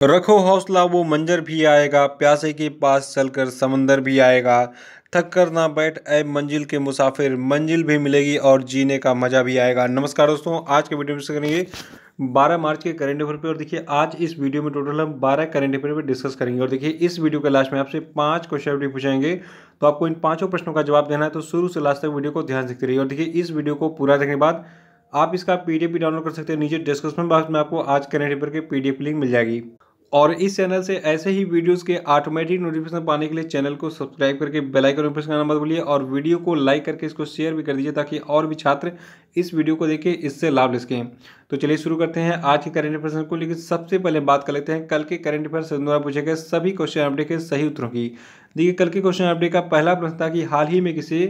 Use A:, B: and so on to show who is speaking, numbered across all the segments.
A: रखो हौसला वो मंजर भी आएगा, प्यासे के पास चलकर समंदर भी आएगा। थक कर ना बैठ ऐ मंजिल के मुसाफिर, मंजिल भी मिलेगी और जीने का मजा भी आएगा। नमस्कार दोस्तों, आज के वीडियो में डिस्कस करेंगे 12 मार्च के करंट अफेयर पे। और देखिए आज इस वीडियो में टोटल हम 12 करंट अफेयर पे डिस्कस करेंगे। और देखिए इस वीडियो के लास्ट में आपसे 5 क्वेश्चन पूछेंगे, तो आपको इन पांचों प्रश्नों का जवाब देना है। तो शुरू से लास्ट तक वीडियो को ध्यान से देखते रहिए। और देखिए इस वीडियो को पूरा देखने के बाद आप इसका पीडीएफ भी डाउनलोड कर सकते हैं। नीचे डिस्क्रिप्शन बॉक्स में आपको आज करंट अफेयर के पीडीएफ लिंक मिल जाएगी। और इस चैनल से ऐसे ही वीडियोस के ऑटोमेटिक नोटिफिकेशन पाने के लिए चैनल को सब्सक्राइब करके बेल आइकन प्रेस करना मत भूलिए। और वीडियो को लाइक करके इसको शेयर भी कर दीजिए ताकि और भी छात्र इस वीडियो को देखें, इससे लाभ ले सकें। तो चलिए शुरू करते हैं आज के करंट अफेयर्स को। लेकिन सबसे पहले बात कर लेते हैं कल के करंट अफेयर्स द्वारा पूछे गए सभी क्वेश्चन अपडेट के सही उत्तरों की। देखिए कल के क्वेश्चन अपडेट का पहला प्रश्न था कि हाल ही में किसे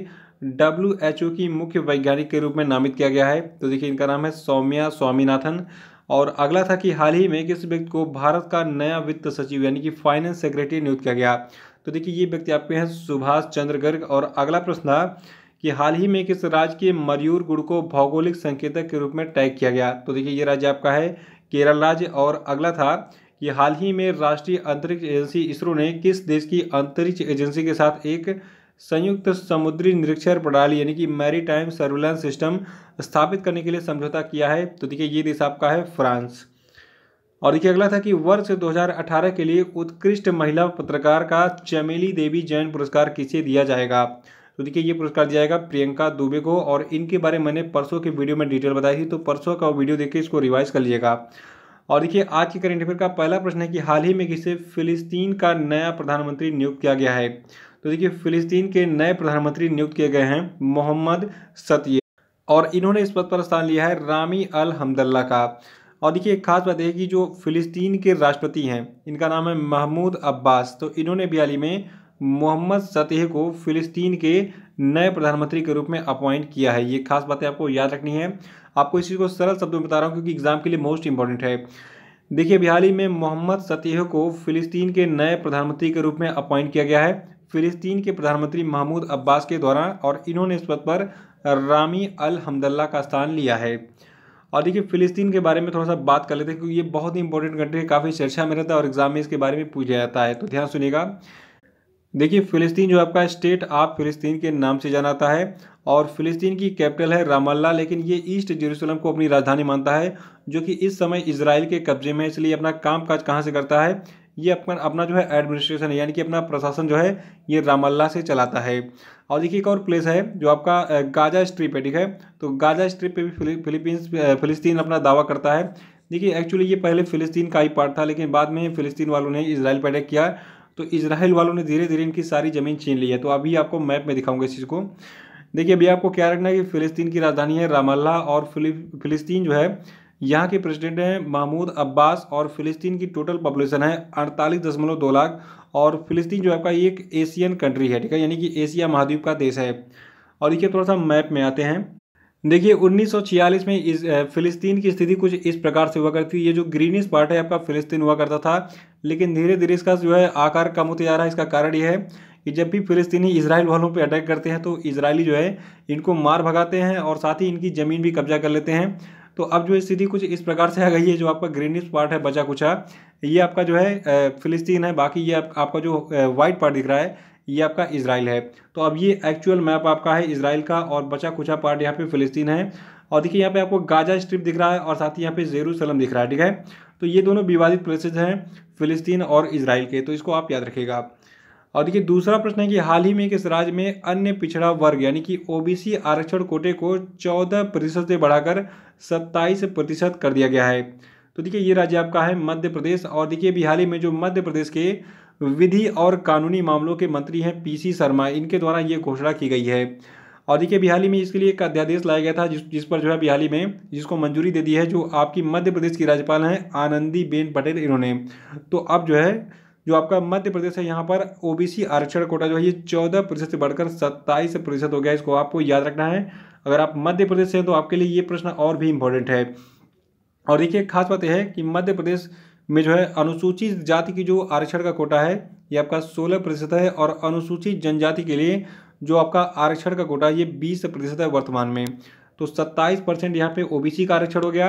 A: WHO की मुख्य वैज्ञानिक के रूप में नामित किया गया है। तो देखिए इनका नाम है सौम्या स्वामीनाथन। और अगला था कि हाल ही में किस व्यक्ति को भारत का नया वित्त सचिव यानी कि फाइनेंस सेक्रेटरी नियुक्त किया गया। तो देखिए ये व्यक्ति आपके हैं सुभाष चंद्र गर्ग। और अगला प्रश्न था कि हाल ही में किस राज्य के मयूर गुड़ को भौगोलिक संकेतक के रूप में टैग किया गया। तो देखिए ये राज्य आपका है केरल राज्य। और अगला था कि हाल ही में राष्ट्रीय अंतरिक्ष एजेंसी इसरो ने किस देश की अंतरिक्ष एजेंसी के साथ एक संयुक्त समुद्री निरीक्षण प्रणाली यानी कि मैरीटाइम सर्विलांस सिस्टम स्थापित करने के लिए समझौता किया है। तो देखिए ये देश आपका है फ्रांस। और देखिए अगला था कि वर्ष 2018 के लिए उत्कृष्ट महिला पत्रकार का चमेली देवी जैन पुरस्कार किसे दिया जाएगा। तो देखिए ये पुरस्कार दिया जाएगा प्रियंका दुबे को। और इनके बारे में मैंने परसों के वीडियो में डिटेल बताई थी, तो परसों का वीडियो देखिए इसको रिवाइज कर लीजिएगा। और देखिए आज के करंट अफेयर का पहला प्रश्न है कि हाल ही में किसे फिलिस्तीन का नया प्रधानमंत्री नियुक्त किया गया है। तो देखिए फिलिस्तीन के नए प्रधानमंत्री नियुक्त किए गए हैं मोहम्मद सतिये। और इन्होंने इस पद पर स्थान लिया है रामी अल हमदल्ला का। और देखिए एक खास बात है कि जो फिलिस्तीन के राष्ट्रपति हैं इनका नाम है महमूद अब्बास। तो इन्होंने भी हाल ही में मोहम्मद सतिह को फिलिस्तीन के नए प्रधानमंत्री के रूप में अपॉइंट किया है। ये खास बातें आपको याद रखनी है। आपको इस चीज़ को सरल शब्दों में बता रहा हूँ क्योंकि एग्जाम के लिए मोस्ट इंपॉर्टेंट है। देखिए हाल ही में मोहम्मद सतिह को फिलिस्तीन के नए प्रधानमंत्री के रूप में अपॉइंट किया गया है फिलिस्तीन के प्रधानमंत्री महमूद अब्बास के द्वारा। और इन्होंने इस पद पर रामी अल हमदल्ला का स्थान लिया है। और देखिए फिलिस्तीन के बारे में थोड़ा सा बात कर लेते हैं क्योंकि ये बहुत ही इंपॉर्टेंट कंट्री है, काफ़ी चर्चा में रहता है और एग्जाम में इसके बारे में पूछा जाता है। तो ध्यान सुनिएगा। देखिए फिलिस्तीन जो आपका स्टेट ऑफ फिलिस्तीन के नाम से जाना जाता है। और फिलिस्तीन की कैपिटल है रामल्ला, लेकिन ये ईस्ट जेरूसलम को अपनी राजधानी मानता है जो कि इस समय इजराइल के कब्जे में है। इसलिए अपना कामकाज कहाँ से करता है, ये अपना जो है एडमिनिस्ट्रेशन है यानी कि अपना प्रशासन जो है ये रामल्ला से चलाता है। और देखिए एक और प्लेस है जो आपका गाजा स्ट्रिप है, ठीक है। तो गाजा स्ट्रिप पे भी फिलिस्तीन अपना दावा करता है। देखिए एक्चुअली ये पहले फिलिस्तीन का ही पार्ट था, लेकिन बाद में फिलिस्तीन वालों ने इजराइल पर अटैक किया तो इजराइल वालों ने धीरे धीरे इनकी सारी ज़मीन छीन ली है। तो अभी आपको मैप में दिखाऊंगा इस चीज़ को। देखिए अभी आपको क्या रखना है कि फिलिस्तीन की राजधानी है रामल्ला। और फिलिस्तीन जो है यहाँ के प्रेसिडेंट हैं महमूद अब्बास। और फिलिस्तीन की टोटल पॉपुलेशन है 48.2 लाख। और फिलिस्तीन जो आपका एक एशियन कंट्री है, ठीक है, यानी कि एशिया महाद्वीप का देश है। और देखिए थोड़ा सा मैप में आते हैं। देखिए 1946 में इस फिलिस्तीन की स्थिति कुछ इस प्रकार से हुआ करती थी। ये जो ग्रीनिश पार्ट है आपका फिलिस्तीन हुआ करता था, लेकिन धीरे धीरे इसका जो है आकार कम होते जा रहा है। इसका कारण ये है कि जब भी फिलिस्तीनी इजराइल वालों पे अटैक करते हैं तो इजरायली जो है इनको मार भगाते हैं और साथ ही इनकी ज़मीन भी कब्जा कर लेते हैं। तो अब जो स्थिति कुछ इस प्रकार से आ गई है, जो आपका ग्रीनिश पार्ट है बचा कुचा ये आपका जो है फिलिस्तीन है, बाकी ये आपका जो वाइट पार्ट दिख रहा है ये आपका इजराइल है। तो अब ये एक्चुअल मैप आपका है इजराइल का और बचा कुचा पार्ट यहाँ पे फिलिस्तीन है। और देखिए यहाँ पे आपको गाजा स्ट्रिप दिख रहा है और साथ ही यहाँ पे जेरूसलम दिख रहा है, ठीक है। तो ये दोनों विवादित प्लेसेस हैं फिलिस्तीन और इजराइल के, तो इसको आप याद रखिएगा। और देखिए दूसरा प्रश्न है कि हाल ही में किस राज्य में अन्य पिछड़ा वर्ग यानी कि OBC आरक्षण कोटे को 14% से बढ़ाकर 27% कर दिया गया है। तो देखिए ये राज्य आपका है मध्य प्रदेश। और देखिए अभी हाल ही में जो मध्य प्रदेश के विधि और कानूनी मामलों के मंत्री हैं PC शर्मा, इनके द्वारा ये घोषणा की गई है। और देखिए अभी हाल ही में इसके लिए एक अध्यादेश लाया गया था जिस पर जो है अभी हाल ही में जिसको मंजूरी दे दी है जो आपकी मध्य प्रदेश की राज्यपाल हैं आनंदीबेन पटेल, इन्होंने। तो अब जो है जो आपका मध्य प्रदेश है यहाँ पर OBC आरक्षण कोटा जो है ये 14% से बढ़कर 27% हो गया। इसको आपको याद रखना है। अगर आप मध्य प्रदेश से हैं तो आपके लिए ये प्रश्न और भी इम्पोर्टेंट है। और देखिए खास बात यह है कि मध्य प्रदेश में जो है अनुसूचित जाति की जो आरक्षण का कोटा है ये आपका 16% है। और अनुसूचित जनजाति के लिए जो आपका आरक्षण का कोटा है ये 20% है वर्तमान में। तो 27% यहाँ पे OBC का आरक्षण हो गया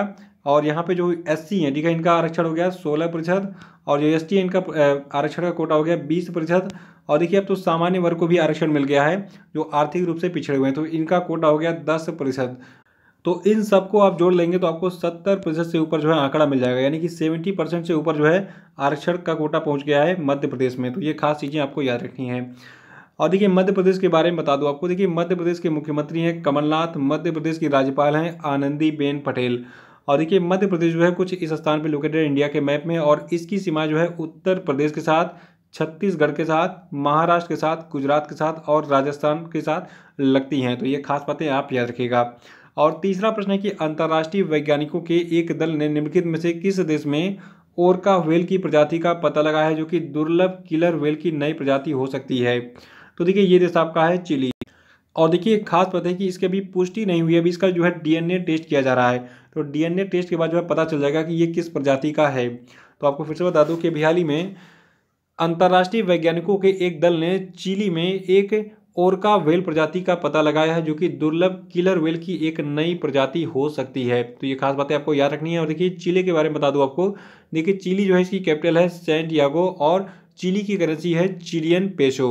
A: और यहाँ पे जो SC हैं, ठीक है, इनका आरक्षण हो गया 16%, और जो ST है इनका आरक्षण का कोटा हो गया 20%। और देखिए अब तो सामान्य वर्ग को भी आरक्षण मिल गया है जो आर्थिक रूप से पिछड़े हुए हैं, तो इनका कोटा हो गया 10%। तो इन सबको आप जोड़ लेंगे तो आपको 70% से ऊपर जो है आंकड़ा मिल जाएगा, यानी कि 70% से ऊपर जो है आरक्षण का कोटा पहुंच गया है मध्य प्रदेश में। तो ये खास चीज़ें आपको याद रखनी है। और देखिए मध्य प्रदेश के बारे में बता दूं आपको, देखिए मध्य प्रदेश के मुख्यमंत्री हैं कमलनाथ, मध्य प्रदेश की राज्यपाल हैं आनंदीबेन पटेल। और देखिए मध्य प्रदेश जो है कुछ इस स्थान पर लोकेटेड है इंडिया के मैप में, और इसकी सीमा जो है उत्तर प्रदेश के साथ, छत्तीसगढ़ के साथ, महाराष्ट्र के साथ, गुजरात के साथ और राजस्थान के साथ लगती हैं। तो ये खास बातें आप याद रखिएगा। और तीसरा प्रश्न है कि अंतर्राष्ट्रीय वैज्ञानिकों के एक दल ने निम्नलिखित में से किस देश में ओरका व्हेल की प्रजाति का पता लगाया है जो कि दुर्लभ किलर व्हेल की नई प्रजाति हो सकती है? तो देखिए ये देश आपका है चिली। और देखिए एक खास बात है कि इसकी अभी पुष्टि नहीं हुई है, अभी इसका जो है DNA टेस्ट किया जा रहा है। तो DNA टेस्ट के बाद जो है पता चल जाएगा कि ये किस प्रजाति का है। तो आपको फिर से बता दूं कि हाल ही में अंतर्राष्ट्रीय वैज्ञानिकों के एक दल ने चिली में एक ओरका व्हेल प्रजाति का पता लगाया है जो कि दुर्लभ किलर व्हेल की एक नई प्रजाति हो सकती है। तो ये खास बातें आपको याद रखनी है। और देखिए चिली के बारे में बता दूं आपको, देखिए चिली जो है इसकी कैपिटल है सैंटियागो और चिली की करेंसी है चिलियन पेसो।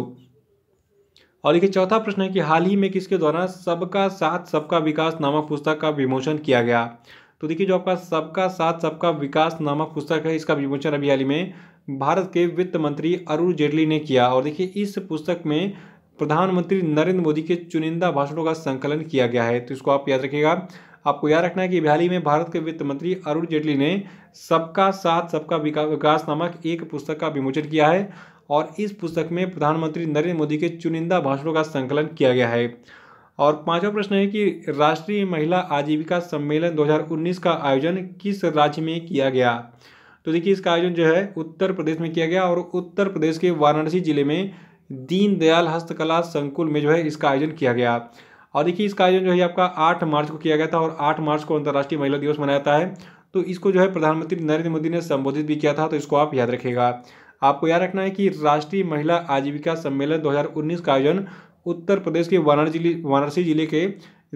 A: और देखिए चौथा प्रश्न है कि हाल ही में किसके द्वारा सबका साथ सबका विकास नामक पुस्तक का विमोचन किया गया? तो देखिए जो आपका सबका साथ सबका विकास नामक पुस्तक है इसका विमोचन अभी हाल ही में भारत के वित्त मंत्री अरुण जेटली ने किया। और देखिए इस पुस्तक में प्रधानमंत्री नरेंद्र मोदी के चुनिंदा भाषणों का संकलन किया गया है। तो इसको आप याद रखिएगा। आपको याद रखना है कि हाल ही में भारत के वित्त मंत्री अरुण जेटली ने सबका साथ सबका विकास नामक एक पुस्तक का विमोचन किया है, और इस पुस्तक में प्रधानमंत्री नरेंद्र मोदी के चुनिंदा भाषणों का संकलन किया गया है। और पांचवा प्रश्न है कि राष्ट्रीय महिला आजीविका सम्मेलन 2019 का आयोजन किस राज्य में किया गया? तो देखिए इसका आयोजन जो है उत्तर प्रदेश में किया गया, और उत्तर प्रदेश के वाराणसी जिले में दीनदयाल हस्तकला संकुल में जो है इसका आयोजन किया गया। और देखिए इसका आयोजन जो है आपका 8 मार्च को किया गया था, और 8 मार्च को अंतर्राष्ट्रीय महिला दिवस मनाया जाता है। तो इसको जो है प्रधानमंत्री नरेंद्र मोदी ने संबोधित भी किया था। तो इसको आप याद रखिएगा। आपको याद रखना है कि राष्ट्रीय महिला आजीविका सम्मेलन 2019 का आयोजन उत्तर प्रदेश के वाराणसी जिले के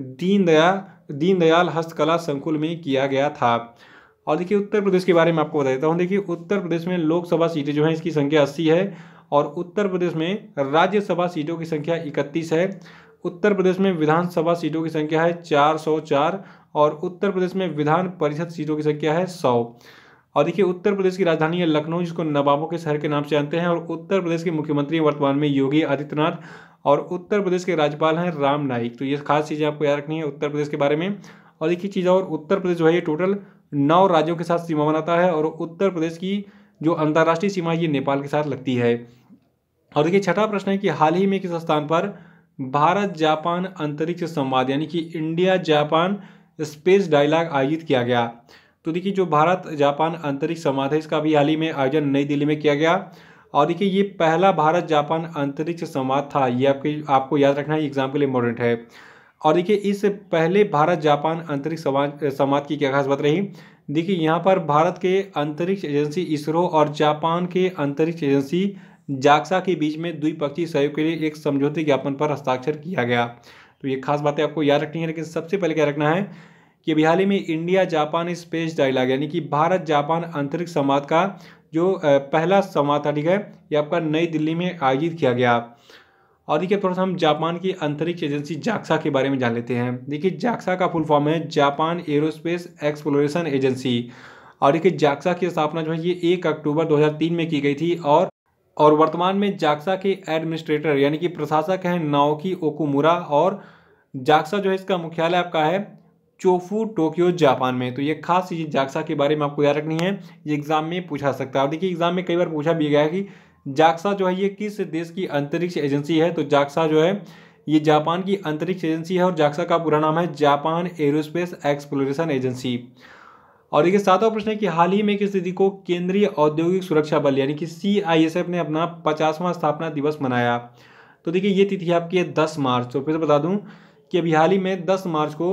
A: दीनदयाल हस्तकला संकुल में किया गया था। और देखिए उत्तर प्रदेश के बारे में आपको बता देता हूँ। देखिए उत्तर प्रदेश में लोकसभा सीटें जो हैं इसकी संख्या 80 है, और उत्तर प्रदेश में राज्यसभा सीटों की संख्या 31 है। उत्तर प्रदेश में विधानसभा सीटों की संख्या है 404, और उत्तर प्रदेश में विधान परिषद सीटों की संख्या है 100। और देखिए उत्तर प्रदेश की राजधानी है लखनऊ, जिसको नवाबों के शहर के नाम से जानते हैं। और उत्तर प्रदेश के मुख्यमंत्री वर्तमान में योगी आदित्यनाथ, और उत्तर प्रदेश के राज्यपाल हैं राम नाईक। तो ये खास चीज़ें आपको याद रखनी है उत्तर प्रदेश के बारे में। और देखिए चीज़ और, उत्तर प्रदेश जो है ये टोटल 9 राज्यों के साथ सीमा बनाता है, और उत्तर प्रदेश की जो अंतर्राष्ट्रीय सीमा ये नेपाल के साथ लगती है। और देखिए छठा प्रश्न है कि हाल ही में किस स्थान पर भारत जापान अंतरिक्ष संवाद यानी कि इंडिया जापान स्पेस डायलॉग आयोजित किया गया? तो देखिए जो भारत जापान अंतरिक्ष संवाद है इसका भी हाल ही में आयोजन नई दिल्ली में किया गया। और देखिए ये पहला भारत जापान अंतरिक्ष संवाद था। ये आपको याद रखना है, एग्जाम के लिए इम्पोर्टेंट है। और देखिए इस पहले भारत जापान अंतरिक्ष संवाद की क्या खास बात रही? देखिए यहाँ पर भारत के अंतरिक्ष एजेंसी इसरो और जापान के अंतरिक्ष एजेंसी जाक्सा के बीच में द्विपक्षीय सहयोग के लिए एक समझौते ज्ञापन पर हस्ताक्षर किया गया। तो ये खास बातें आपको याद रखनी है। लेकिन सबसे पहले क्या रखना है कि अभी हाल ही में इंडिया जापान स्पेस डायलॉग यानी कि भारत जापान अंतरिक्ष संवाद का जो पहला संवाद था, ठीक है, ये आपका नई दिल्ली में आयोजित किया गया। और देखिए थोड़ा सा हम जापान की अंतरिक्ष एजेंसी जाक्सा के बारे में जान लेते हैं। देखिए जाक्सा का फुल फॉर्म है जापान एरोस्पेस एक्सप्लोरेशन एजेंसी। और देखिए जाक्सा की स्थापना जो है ये 1 अक्टूबर 2003 में की गई थी, और वर्तमान में जाक्सा के एडमिनिस्ट्रेटर यानी कि प्रशासक हैं नाओकी ओकुमुरा, और जाक्सा जो है इसका मुख्यालय आपका है चोफू टोक्यो जापान में। तो ये खास चीज़ जाक्सा के बारे में आपको याद रखनी है, ये एग्जाम में पूछा सकता है। और देखिए एग्जाम में कई बार पूछा भी गया है कि जाक्सा जो है ये किस देश की अंतरिक्ष एजेंसी है? तो जाक्सा जो है ये जापान की अंतरिक्ष एजेंसी है, और जाक्सा का पूरा नाम है जापान एरोस्पेस एक्सप्लोरेशन एजेंसी। और देखिए सातवां प्रश्न है कि हाल ही में किस तिथि को केंद्रीय औद्योगिक सुरक्षा बल यानी कि CISF ने अपना 50वां स्थापना दिवस मनाया? तो देखिए ये तिथि आपकी है 10 मार्च। तो फिर से बता दूं कि अभी हाल ही में 10 मार्च को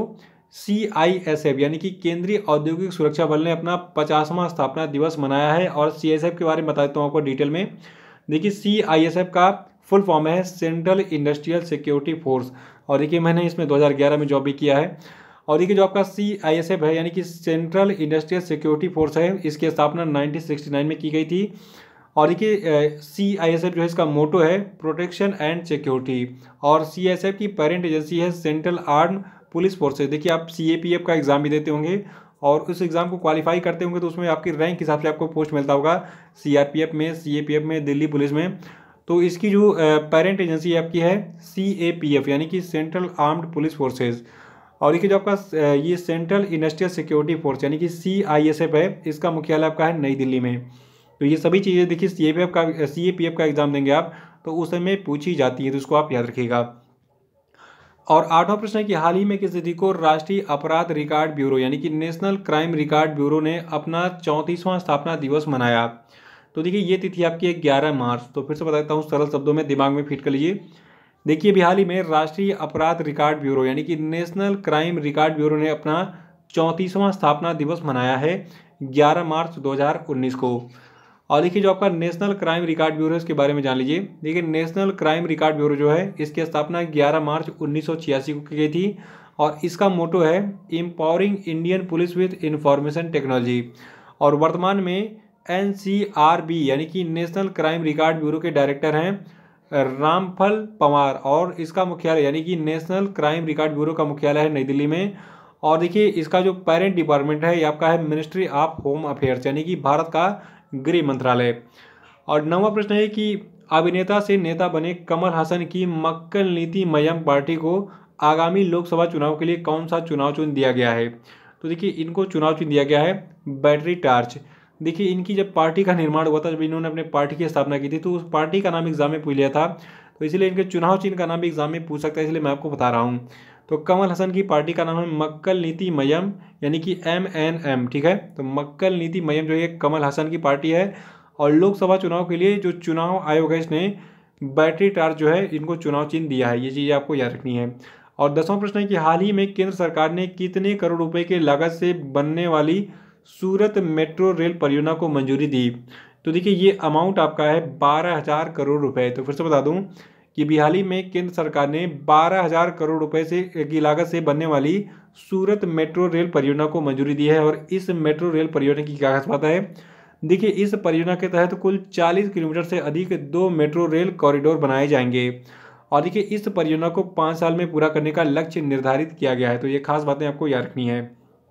A: CISF यानी कि केंद्रीय औद्योगिक सुरक्षा बल ने अपना 50वां स्थापना दिवस मनाया है। और CISF के बारे में बता देता हूँ आपको डिटेल में। देखिए CISF का फुल फॉर्म है सेंट्रल इंडस्ट्रियल सिक्योरिटी फोर्स। और देखिए मैंने इसमें 2011 में जॉब भी किया है। और देखिए जो आपका CISF है यानी कि सेंट्रल इंडस्ट्रियल सिक्योरिटी फोर्स है, इसकी स्थापना 1969 में की गई थी। और देखिए CISF जो है इसका मोटो है प्रोटेक्शन एंड सिक्योरिटी, और CISF की पेरेंट एजेंसी है सेंट्रल आर्म पुलिस फोर्सेज। देखिए आप CAPF का एग्जाम भी देते होंगे और उस एग्जाम को क्वालिफाई करते होंगे तो उसमें आपकी रैंक हिसाब से आपको पोस्ट मिलता होगा, CRPF में, CAPF में, दिल्ली पुलिस में। तो इसकी जो पेरेंट एजेंसी आपकी है CAPF यानी कि सेंट्रल आर्म्ड पुलिस फोर्सेज। और देखिए जो आपका ये सेंट्रल इंडस्ट्रियल सिक्योरिटी फोर्स यानी कि CISF है, इसका मुख्यालय आपका है नई दिल्ली में। तो ये सभी चीज़ें देखिए CAPF का एग्जाम देंगे आप तो उस समय पूछी जाती है, तो इसको आप याद रखिएगा। और आठवां प्रश्न है कि हाल ही में किस तिथि को राष्ट्रीय अपराध रिकॉर्ड ब्यूरो यानी कि नेशनल क्राइम रिकॉर्ड ब्यूरो ने अपना 34वां स्थापना दिवस मनाया। तो देखिए ये तिथि आपकी है 11 मार्च। तो फिर से बताता हूँ सरल शब्दों में, दिमाग में फिट कर लीजिए। देखिए अभी हाल ही में राष्ट्रीय अपराध रिकॉर्ड ब्यूरो यानी कि नेशनल क्राइम रिकॉर्ड ब्यूरो ने अपना 34वां स्थापना दिवस मनाया है 11 मार्च 2019 को। और देखिए जो आपका नेशनल क्राइम रिकॉर्ड ब्यूरो इसके बारे में जान लीजिए। देखिए नेशनल क्राइम रिकॉर्ड ब्यूरो जो है इसकी स्थापना 11 मार्च 1986 को की गई थी और इसका मोटो है empowering Indian police with information technology. और वर्तमान में NCRB यानी कि नेशनल क्राइम रिकॉर्ड ब्यूरो के डायरेक्टर हैं रामफल पंवार, और इसका मुख्यालय यानी कि नेशनल क्राइम रिकॉर्ड ब्यूरो का मुख्यालय है नई दिल्ली में। और देखिए इसका जो पेरेंट डिपार्टमेंट है ये आपका है मिनिस्ट्री ऑफ होम अफेयर्स यानी कि भारत का गृह मंत्रालय। और 9वां प्रश्न है कि अभिनेता से नेता बने कमल हासन की मक्कल नीति मयम पार्टी को आगामी लोकसभा चुनाव के लिए कौन सा चुनाव चिन्ह दिया गया है। तो देखिए इनको चुनाव चिन्ह दिया गया है बैटरी टार्च। देखिए इनकी जब पार्टी का निर्माण हुआ था, जब इन्होंने अपने पार्टी की स्थापना की थी, तो उस पार्टी का नाम एग्जाम में पूछ लिया था, तो इसलिए इनके चुनाव चिन्ह का नाम भी एग्जाम में पूछ सकता है, इसलिए मैं आपको बता रहा हूँ। तो कमल हसन की पार्टी का नाम है मक्कल नीति मयम यानी कि MNM, ठीक है। तो मक्कल नीति मयम जो है कमल हसन की पार्टी है। और लोकसभा चुनाव के लिए जो चुनाव आयोग है इसने बैटरी टार्च जो है इनको चुनाव चिन्ह दिया है, ये चीज़ आपको याद रखनी है। और 10वां प्रश्न है कि हाल ही में केंद्र सरकार ने कितने करोड़ रुपए के लागत से बनने वाली सूरत मेट्रो रेल परियोजना को मंजूरी दी। तो देखिए ये अमाउंट आपका है 12,000 करोड़ रुपए। तो फिर से बता दूं कि अभी हाल ही में केंद्र सरकार ने 12,000 करोड़ रुपए से की लागत से बनने वाली सूरत मेट्रो रेल परियोजना को मंजूरी दी है। और इस मेट्रो रेल परियोजना की क्या खास बात है, देखिए इस परियोजना के तहत कुल 40 किलोमीटर से अधिक 2 मेट्रो रेल कॉरिडोर बनाए जाएंगे। और देखिए इस परियोजना को 5 साल में पूरा करने का लक्ष्य निर्धारित किया गया है। तो ये खास बातें आपको याद रखनी है।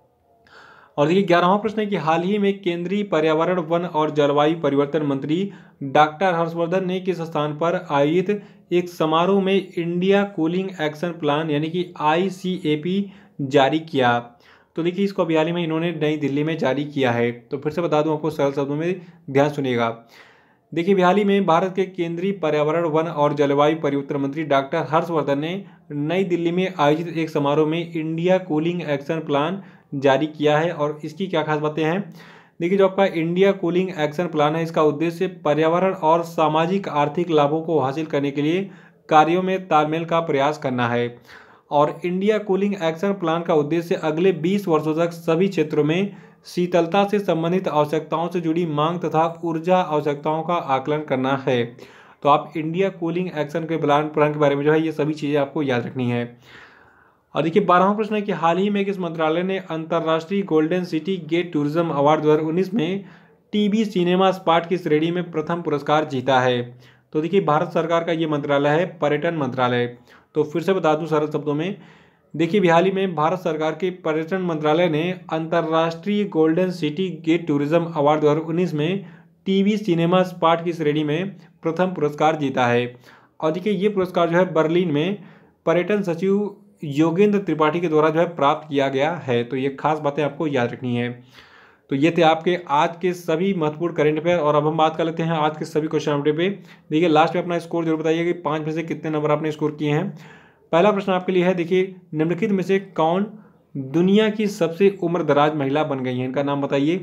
A: और देखिए 11वां प्रश्न है कि हाल ही में केंद्रीय पर्यावरण, वन और जलवायु परिवर्तन मंत्री डॉक्टर हर्षवर्धन ने किस स्थान पर आयोजित एक समारोह में इंडिया कूलिंग एक्शन प्लान यानी कि ICAP जारी किया। तो देखिए इसको अभी हाल ही में इन्होंने नई दिल्ली में जारी किया है। तो फिर से बता दूं आपको सरल शब्दों में, ध्यान सुनिएगा। देखिए हाल ही में भारत के केंद्रीय पर्यावरण, वन और जलवायु परिवर्तन मंत्री डॉक्टर हर्षवर्धन ने नई दिल्ली में आयोजित एक समारोह में इंडिया कूलिंग एक्शन प्लान जारी किया है। और इसकी क्या खास बातें हैं, देखिए जो आपका इंडिया कूलिंग एक्शन प्लान है इसका उद्देश्य पर्यावरण और सामाजिक आर्थिक लाभों को हासिल करने के लिए कार्यों में तालमेल का प्रयास करना है। और इंडिया कूलिंग एक्शन प्लान का उद्देश्य अगले 20 वर्षों तक सभी क्षेत्रों में शीतलता से संबंधित आवश्यकताओं से जुड़ी मांग तथा ऊर्जा आवश्यकताओं का आकलन करना है। तो आप इंडिया कूलिंग एक्शन के प्लान के बारे में जो है ये सभी चीज़ें आपको याद रखनी है। और देखिए 12वां प्रश्न है कि हाल ही में किस मंत्रालय ने अंतर्राष्ट्रीय golden city gate tourism award 2019 में टीवी सिनेमा स्पॉट की श्रेणी में प्रथम पुरस्कार जीता है। तो देखिए भारत सरकार का ये मंत्रालय है पर्यटन मंत्रालय। तो फिर से बता दूं सरल शब्दों में, देखिए हाल ही में भारत सरकार के पर्यटन मंत्रालय ने अंतर्राष्ट्रीय golden city gate tourism award 2019 में टीवी सिनेमा स्पॉट की श्रेणी में प्रथम पुरस्कार जीता है। और देखिए ये पुरस्कार जो है बर्लिन में पर्यटन सचिव योगेंद्र त्रिपाठी के द्वारा जो है प्राप्त किया गया है। तो ये खास बातें आपको याद रखनी है। तो ये थे आपके आज के सभी महत्वपूर्ण करंट अफेयर। और अब हम बात कर लेते हैं आज के सभी क्वेश्चन अपडेट पे। देखिए लास्ट में अपना स्कोर जरूर बताइए कि 5 में से कितने नंबर आपने स्कोर किए हैं। पहला प्रश्न आपके लिए है, देखिए निम्नलिखित में से कौन दुनिया की सबसे उम्रदराज महिला बन गई है, इनका नाम बताइए।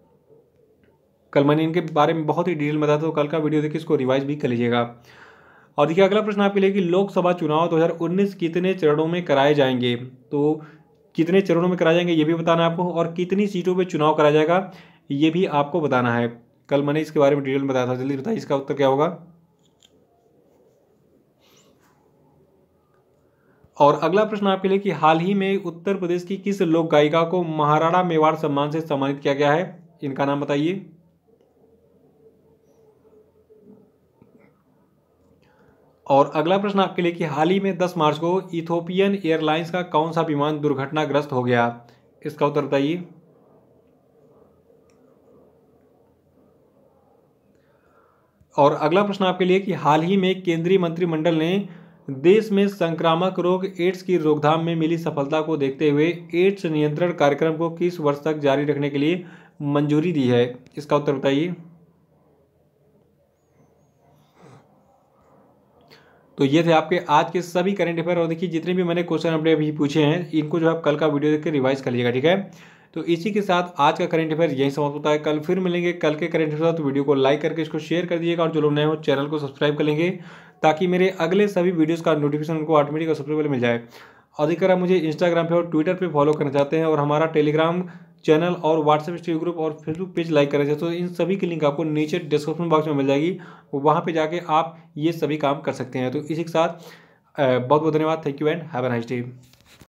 A: कल मैंने इनके बारे में बहुत ही डिटेल में बताया, तो कल का वीडियो देखिए इसको रिवाइज भी कर लीजिएगा। और देखिए अगला प्रश्न आपके लिए कि लोकसभा चुनाव 2019 कितने चरणों में कराए जाएंगे। तो कितने चरणों में कराए जाएंगे ये भी बताना है आपको, और कितनी सीटों पे चुनाव कराया जाएगा ये भी आपको बताना है। कल मैंने इसके बारे में डिटेल में बताया था, जल्दी बताइए इसका उत्तर क्या होगा। और अगला प्रश्न आपके लिए कि हाल ही में उत्तर प्रदेश की किस लोक गायिका को महाराणा मेवाड़ सम्मान से सम्मानित किया गया है? इनका नाम बताइए। और अगला प्रश्न आपके लिए कि हाल ही में 10 मार्च को इथोपियन एयरलाइंस का कौन सा विमान दुर्घटनाग्रस्त हो गया? इसका उत्तर बताइए। और अगला प्रश्न आपके लिए कि हाल ही में केंद्रीय मंत्रिमंडल ने देश में संक्रामक रोग एड्स की रोकथाम में मिली सफलता को देखते हुए एड्स नियंत्रण कार्यक्रम को किस वर्ष तक जारी रखने के लिए मंजूरी दी है? इसका उत्तर बताइए। तो ये थे आपके आज के सभी करंट अफेयर। और देखिए जितने भी मैंने क्वेश्चन अपने अभी पूछे हैं इनको जो आप कल का वीडियो देख के रिवाइज कर लीजिएगा, ठीक है। तो इसी के साथ आज का करंट अफेयर यही समाप्त होता है। कल फिर मिलेंगे कल के करंट अफेयर। तो वीडियो को लाइक करके इसको शेयर कर दीजिएगा और जो लोग नए हो चैनल को सब्सक्राइब कर लेंगे ताकि मेरे अगले सभी वीडियोज़ का नोटिफिकेशन उनको ऑटोमेटिक और सबसे पहले मिल जाए। और अगर आप मुझे इंस्टाग्राम पे और ट्विटर पे फॉलो करना चाहते हैं और हमारा टेलीग्राम चैनल और व्हाट्सएप स्टडी ग्रुप और फेसबुक पेज लाइक करना चाहते हो तो इन सभी की लिंक आपको नीचे डिस्क्रिप्शन बॉक्स में मिल जाएगी। वहाँ पे जाके आप ये सभी काम कर सकते हैं। तो इसी के साथ बहुत बहुत धन्यवाद। Thank you and have a nice day.